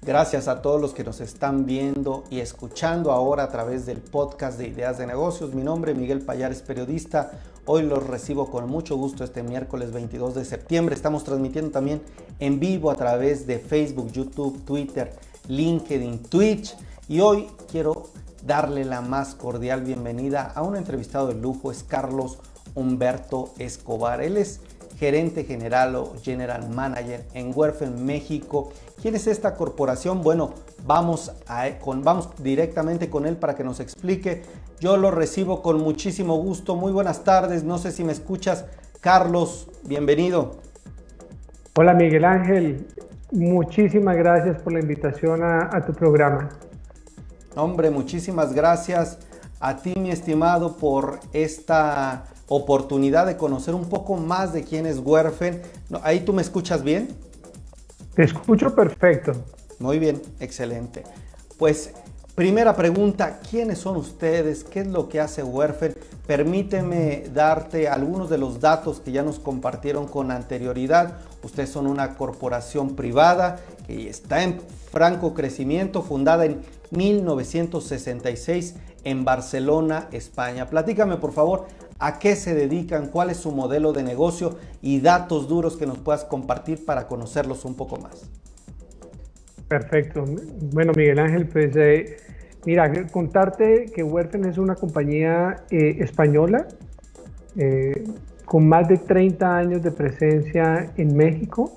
Gracias a todos los que nos están viendo y escuchando ahora a través del podcast de Ideas de Negocios. Mi nombre es Miguel Payares, periodista. Hoy los recibo con mucho gusto este miércoles 22 de septiembre. Estamos transmitiendo también en vivo a través de Facebook, YouTube, Twitter, LinkedIn, Twitch. Y hoy quiero darle la más cordial bienvenida a un entrevistado de lujo. Es Carlos Humberto Escobar. Él es gerente general o general manager en Werfen México. ¿Quién es esta corporación? Bueno, vamos directamente con él para que nos explique. Yo lo recibo con muchísimo gusto. Muy buenas tardes. No sé si me escuchas. Carlos, bienvenido. Hola Miguel Ángel. Muchísimas gracias por la invitación a tu programa. Hombre, muchísimas gracias a ti, mi estimado, por esta oportunidad de conocer un poco más de quién es Werfen. ¿Ahí tú me escuchas bien? Te escucho perfecto. Muy bien, excelente. Pues, primera pregunta, ¿quiénes son ustedes? ¿Qué es lo que hace Werfen? Permíteme darte algunos de los datos que ya nos compartieron con anterioridad. Ustedes son una corporación privada que está en franco crecimiento, fundada en 1966 en Barcelona, España. Platícame, por favor, ¿a qué se dedican? ¿Cuál es su modelo de negocio? Y datos duros que nos puedas compartir para conocerlos un poco más. Perfecto. Bueno, Miguel Ángel, pues mira, contarte que Werfen es una compañía española con más de 30 años de presencia en México.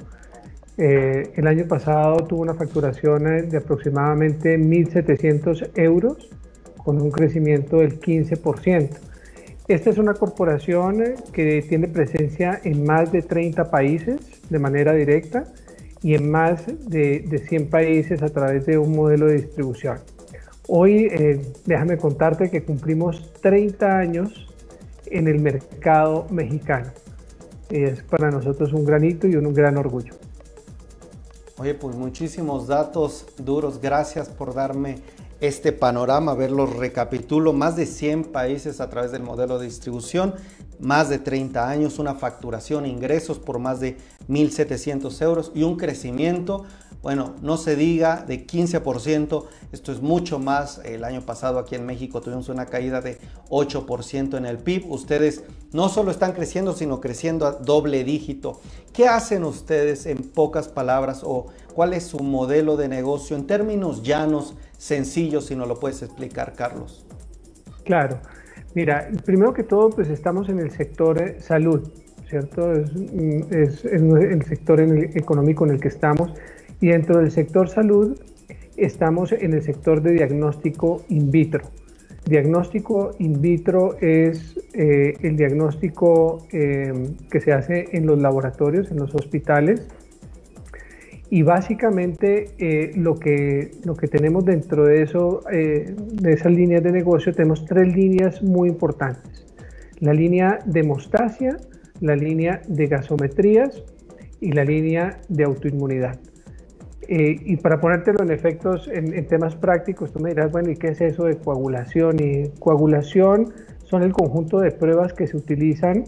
El año pasado tuvo una facturación de aproximadamente 1.700 euros con un crecimiento del 15%. Esta es una corporación que tiene presencia en más de 30 países de manera directa y en más de 100 países a través de un modelo de distribución. Hoy déjame contarte que cumplimos 30 años en el mercado mexicano. Es para nosotros un gran hito y un gran orgullo. Oye, pues muchísimos datos duros. Gracias por darme este panorama. A ver, los recapitulo. Más de 100 países a través del modelo de distribución, más de 30 años, una facturación, ingresos por más de 1.700 euros y un crecimiento, bueno, no se diga, de 15%. Esto es mucho más. El año pasado aquí en México tuvimos una caída de 8% en el PIB. Ustedes no solo están creciendo, sino creciendo a doble dígito. ¿Qué hacen ustedes en pocas palabras o cuál es su modelo de negocio en términos llanos, sencillos, si nos lo puedes explicar, Carlos? Claro. Mira, primero que todo, pues estamos en el sector salud, ¿cierto? Es el sector económico en el que estamos. Y dentro del sector salud estamos en el sector de diagnóstico in vitro. Diagnóstico in vitro es el diagnóstico que se hace en los laboratorios, en los hospitales. Y básicamente lo que tenemos dentro de eso, de esas líneas de negocio, tenemos tres líneas muy importantes. La línea de hemostasia, la línea de gasometrías y la línea de autoinmunidad. Y para ponértelo en efectos, en temas prácticos, tú me dirás, bueno, ¿y qué es eso de coagulación? Y coagulación son el conjunto de pruebas que se utilizan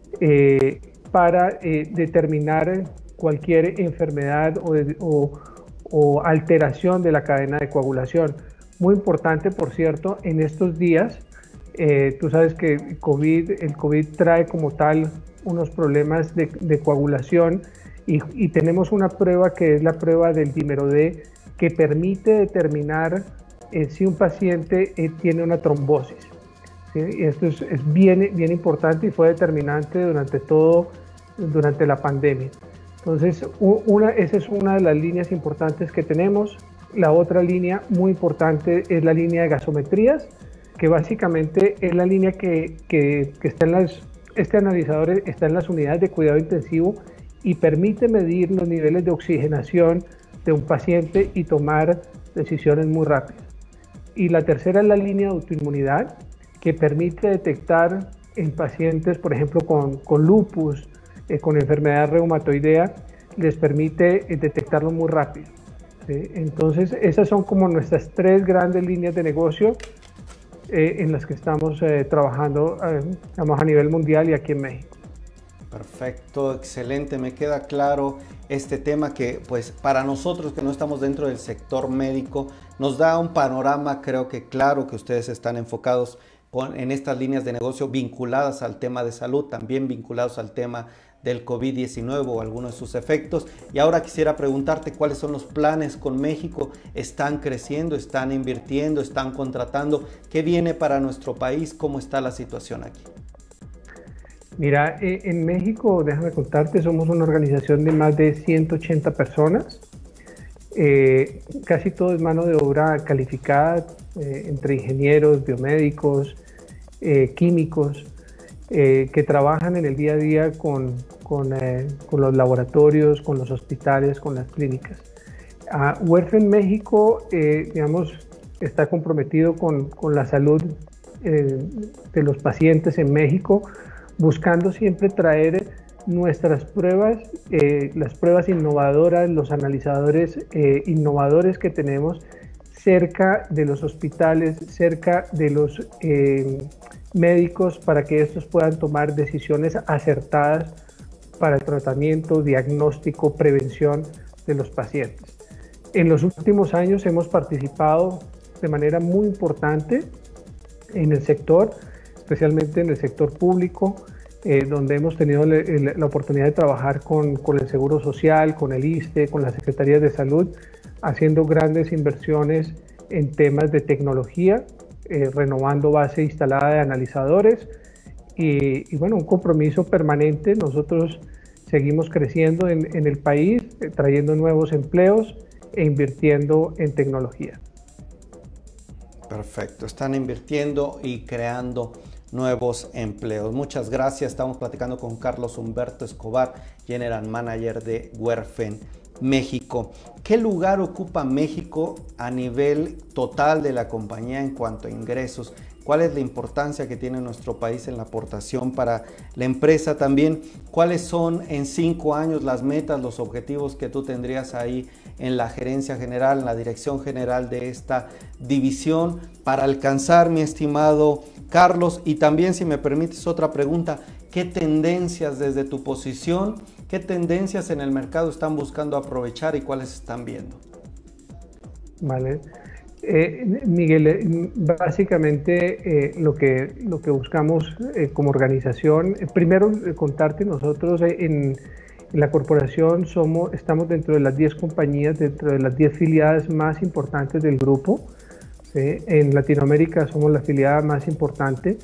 para determinar cualquier enfermedad o alteración de la cadena de coagulación. Muy importante, por cierto, en estos días, tú sabes que el COVID trae como tal unos problemas de coagulación y tenemos una prueba que es la prueba del dímero D que permite determinar si un paciente tiene una trombosis. ¿Sí? Y esto es bien importante y fue determinante durante la pandemia. Entonces, esa es una de las líneas importantes que tenemos. La otra línea muy importante es la línea de gasometrías, que básicamente es la línea que está este analizador está en las unidades de cuidado intensivo y permite medir los niveles de oxigenación de un paciente y tomar decisiones muy rápidas. Y la tercera es la línea de autoinmunidad, que permite detectar en pacientes, por ejemplo, con lupus, con enfermedad reumatoidea, les permite detectarlo muy rápido. ¿Sí? Entonces, esas son como nuestras tres grandes líneas de negocio en las que estamos trabajando a nivel mundial y aquí en México. Perfecto, excelente, me queda claro este tema que pues para nosotros que no estamos dentro del sector médico nos da un panorama, creo que claro, que ustedes están enfocados en estas líneas de negocio vinculadas al tema de salud, también vinculados al tema del COVID-19 o algunos de sus efectos. Y ahora quisiera preguntarte cuáles son los planes con México. ¿Están creciendo, están invirtiendo, están contratando? ¿Qué viene para nuestro país? ¿Cómo está la situación aquí? Mira, en México, déjame contarte, somos una organización de más de 180 personas. Casi todo es mano de obra calificada, entre ingenieros, biomédicos, químicos, que trabajan en el día a día con los laboratorios, con los hospitales, con las clínicas. Werfen México, digamos, está comprometido con la salud de los pacientes en México, buscando siempre traer nuestras pruebas, las pruebas innovadoras, los analizadores innovadores que tenemos cerca de los hospitales, cerca de los médicos, para que estos puedan tomar decisiones acertadas para el tratamiento, diagnóstico, prevención de los pacientes. En los últimos años hemos participado de manera muy importante en el sector, especialmente en el sector público, donde hemos tenido la oportunidad de trabajar con el Seguro Social, con el ISSSTE, con las Secretarías de Salud, haciendo grandes inversiones en temas de tecnología, renovando base instalada de analizadores y bueno, un compromiso permanente. Nosotros seguimos creciendo en el país, trayendo nuevos empleos e invirtiendo en tecnología. Perfecto, están invirtiendo y creando nuevos empleos. Muchas gracias. Estamos platicando con Carlos Humberto Escobar, General Manager de Werfen México. ¿Qué lugar ocupa México a nivel total de la compañía en cuanto a ingresos? ¿Cuál es la importancia que tiene nuestro país en la aportación para la empresa también? ¿Cuáles son en 5 años las metas, los objetivos que tú tendrías ahí en la gerencia general, en la dirección general de esta división para alcanzar, mi estimado Carlos? Y también, si me permites, otra pregunta: ¿qué tendencias desde tu posición, qué tendencias en el mercado están buscando aprovechar y cuáles están viendo? Vale. Miguel, básicamente lo que buscamos como organización, primero contarte, nosotros en la corporación estamos dentro de las 10 compañías, dentro de las 10 filiadas más importantes del grupo. ¿Sí? En Latinoamérica somos la afiliada más importante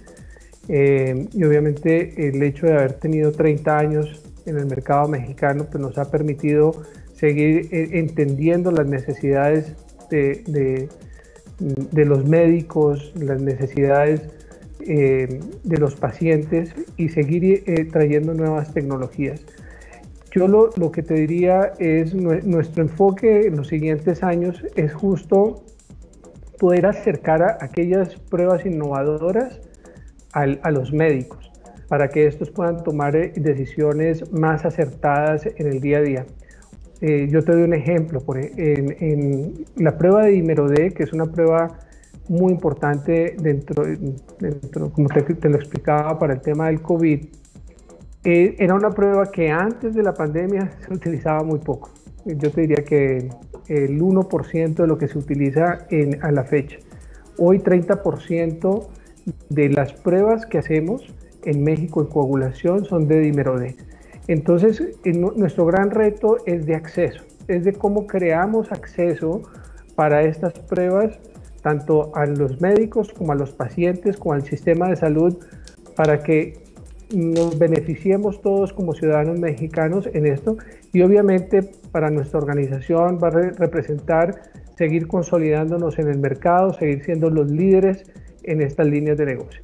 y obviamente el hecho de haber tenido 30 años en el mercado mexicano pues nos ha permitido seguir entendiendo las necesidades de los médicos, las necesidades de los pacientes y seguir trayendo nuevas tecnologías. Yo lo que te diría es nuestro enfoque en los siguientes años es justo poder acercar a aquellas pruebas innovadoras a los médicos para que estos puedan tomar decisiones más acertadas en el día a día. Yo te doy un ejemplo, en la prueba de dímero D, que es una prueba muy importante dentro como te lo explicaba, para el tema del COVID, era una prueba que antes de la pandemia se utilizaba muy poco. Yo te diría que el 1% de lo que se utiliza a la fecha. Hoy 30% de las pruebas que hacemos en México en coagulación son de dímero D. Entonces, nuestro gran reto es de acceso, es de cómo creamos acceso para estas pruebas, tanto a los médicos como a los pacientes, como al sistema de salud, para que nos beneficiemos todos como ciudadanos mexicanos en esto. Y obviamente para nuestra organización va a representar seguir consolidándonos en el mercado, seguir siendo los líderes en estas líneas de negocio.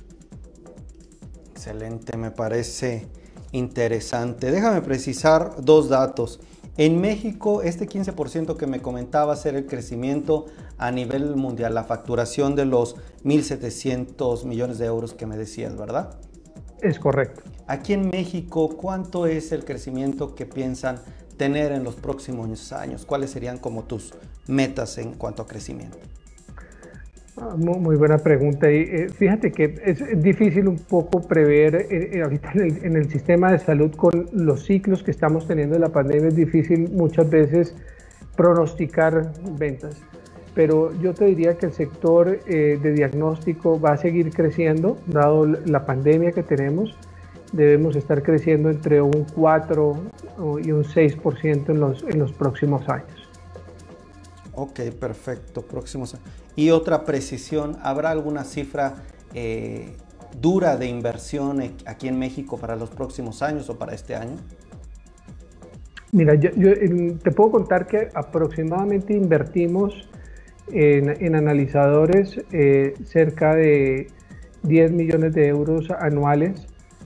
Excelente, me parece interesante. Déjame precisar 2 datos. En México, este 15% que me comentaba ser el crecimiento a nivel mundial, la facturación de los 1.700 millones de euros que me decías, ¿verdad? Es correcto. Aquí en México, ¿cuánto es el crecimiento que piensan tener en los próximos años? ¿Cuáles serían como tus metas en cuanto a crecimiento? Muy buena pregunta. Y fíjate que es difícil un poco prever ahorita en el sistema de salud con los ciclos que estamos teniendo de la pandemia. Es difícil muchas veces pronosticar ventas, pero yo te diría que el sector de diagnóstico va a seguir creciendo, dado la pandemia que tenemos. Debemos estar creciendo entre un 4 y un 6% en los próximos años. Ok, perfecto, próximos años. Y otra precisión, ¿habrá alguna cifra dura de inversión aquí en México para los próximos años o para este año? Mira, yo te puedo contar que aproximadamente invertimos en analizadores cerca de 10 millones de euros anuales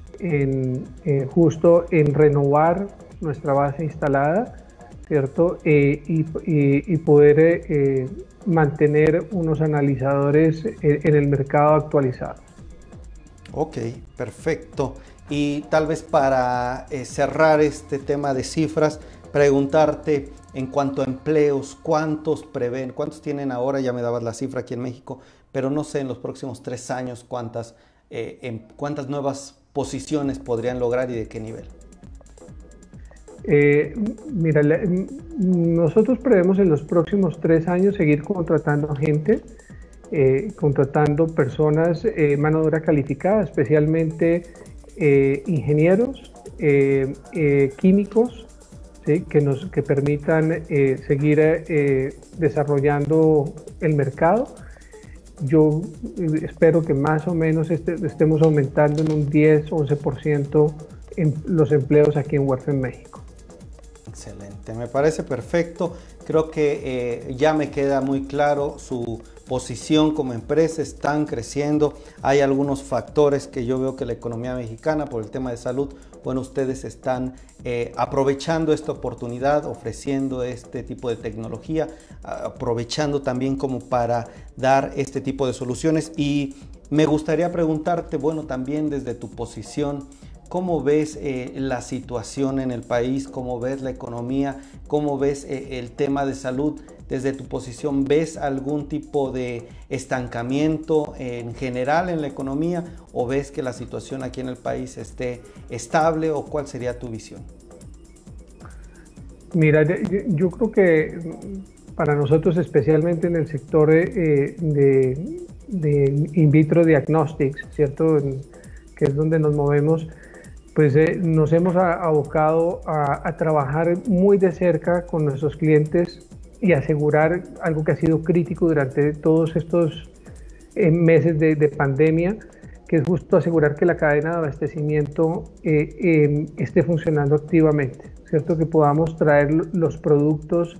justo en renovar nuestra base instalada, ¿cierto? Y poder mantener unos analizadores en el mercado actualizados. Ok, perfecto. Y tal vez para cerrar este tema de cifras, preguntarte en cuanto a empleos, ¿cuántos prevén? ¿Cuántos tienen ahora? Ya me dabas la cifra aquí en México, pero no sé en los próximos 3 años cuántas nuevas posiciones podrían lograr y de qué nivel. Mira, nosotros prevemos en los próximos 3 años seguir contratando gente, contratando personas, mano de obra calificada, especialmente ingenieros, químicos, ¿sí? que permitan seguir desarrollando el mercado. Yo espero que más o menos estemos aumentando en un 10-11% en los empleos aquí en Werfen México. Excelente, me parece perfecto. Creo que ya me queda muy claro su posición como empresa. Están creciendo. Hay algunos factores que yo veo que la economía mexicana, por el tema de salud, bueno, ustedes están aprovechando esta oportunidad, ofreciendo este tipo de tecnología, aprovechando también como para dar este tipo de soluciones. Y me gustaría preguntarte, bueno, también desde tu posición, ¿cómo ves la situación en el país? ¿Cómo ves la economía? ¿Cómo ves el tema de salud? Desde tu posición, ¿ves algún tipo de estancamiento en general en la economía o ves que la situación aquí en el país esté estable o cuál sería tu visión? Mira, yo creo que para nosotros, especialmente en el sector de in vitro diagnostics, ¿cierto? Que es donde nos movemos, pues nos hemos abocado a trabajar muy de cerca con nuestros clientes y asegurar algo que ha sido crítico durante todos estos meses de pandemia, que es justo asegurar que la cadena de abastecimiento esté funcionando activamente, ¿cierto? Que podamos traer los productos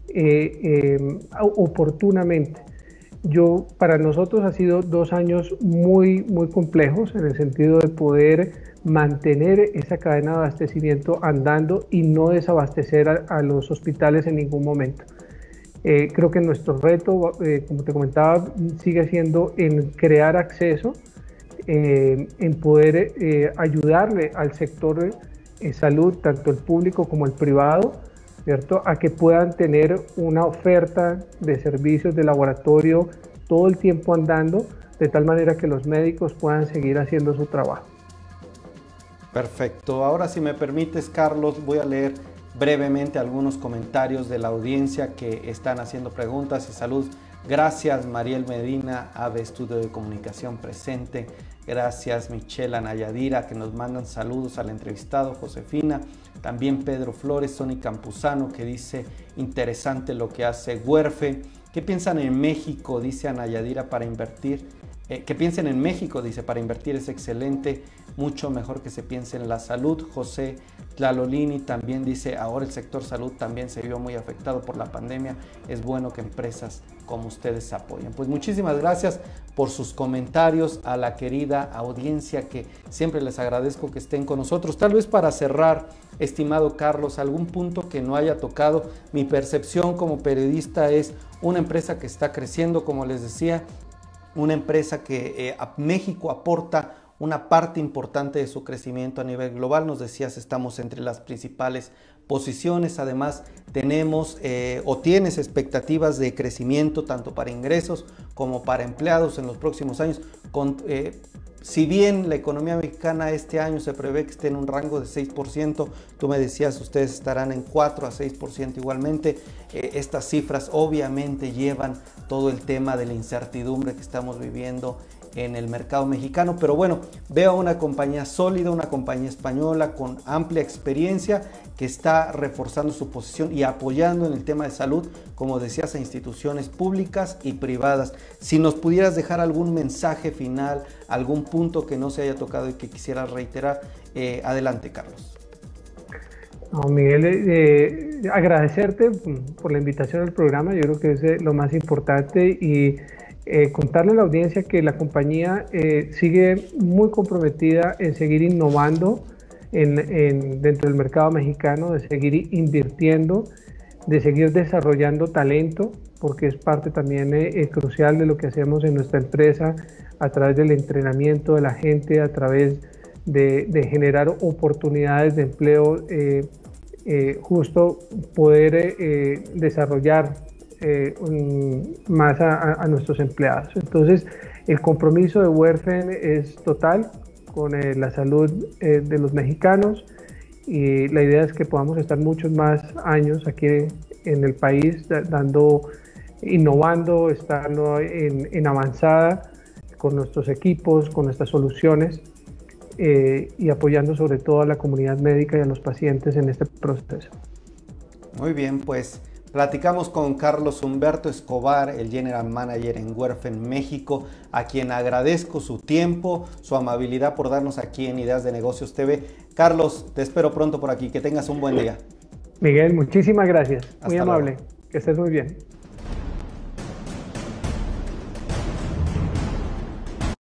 oportunamente. Para nosotros ha sido 2 años muy complejos en el sentido de poder mantener esa cadena de abastecimiento andando y no desabastecer a los hospitales en ningún momento. Creo que nuestro reto, como te comentaba, sigue siendo en crear acceso, en poder ayudarle al sector salud, tanto el público como el privado, ¿cierto? A que puedan tener una oferta de servicios de laboratorio todo el tiempo andando, de tal manera que los médicos puedan seguir haciendo su trabajo. Perfecto. Ahora, si me permites, Carlos, voy a leer brevemente algunos comentarios de la audiencia que están haciendo preguntas y salud. Gracias, Mariel Medina, AVE Estudio de Comunicación presente. Gracias, Michelle Anayadira, que nos mandan saludos al entrevistado, Josefina. También Pedro Flores, Sony Campuzano, que dice interesante lo que hace Werfen. ¿Qué piensan en México? Dice Anayadira, para invertir. Que piensen en México, dice, para invertir es excelente, mucho mejor que se piense en la salud. José Tlalolini también dice, ahora el sector salud también se vio muy afectado por la pandemia, es bueno que empresas como ustedes apoyen. Pues muchísimas gracias por sus comentarios, a la querida audiencia que siempre les agradezco que estén con nosotros. Tal vez para cerrar, estimado Carlos, algún punto que no haya tocado. Mi percepción como periodista es una empresa que está creciendo, como les decía, una empresa que a México aporta una parte importante de su crecimiento a nivel global. Nos decías, estamos entre las principales posiciones. Además, tenemos o tienes expectativas de crecimiento tanto para ingresos como para empleados en los próximos años. Si bien la economía mexicana este año se prevé que esté en un rango de 6%, tú me decías, ustedes estarán en 4 a 6% igualmente. Estas cifras obviamente llevan todo el tema de la incertidumbre que estamos viviendo en el mercado mexicano, pero bueno, veo una compañía sólida, una compañía española con amplia experiencia que está reforzando su posición y apoyando en el tema de salud, como decías, a instituciones públicas y privadas. Si nos pudieras dejar algún mensaje final, algún punto que no se haya tocado y que quisieras reiterar, adelante, Carlos. No, Miguel, agradecerte por la invitación al programa. Yo creo que es lo más importante, y contarle a la audiencia que la compañía sigue muy comprometida en seguir innovando dentro del mercado mexicano, de seguir invirtiendo, de seguir desarrollando talento, porque es parte también crucial de lo que hacemos en nuestra empresa, a través del entrenamiento de la gente, a través de generar oportunidades de empleo, justo poder desarrollar más a nuestros empleados. Entonces, el compromiso de Werfen es total con la salud de los mexicanos, y la idea es que podamos estar muchos más años aquí en el país, innovando, estando en avanzada con nuestros equipos, con nuestras soluciones, y apoyando sobre todo a la comunidad médica y a los pacientes en este proceso. Muy bien, pues platicamos con Carlos Humberto Escobar, el General Manager en Werfen México, a quien agradezco su tiempo, su amabilidad por darnos aquí en Ideas de Negocios TV. Carlos, te espero pronto por aquí. Que tengas un buen día. Miguel, muchísimas gracias. Muy Hasta amable. luego. Que estés muy bien.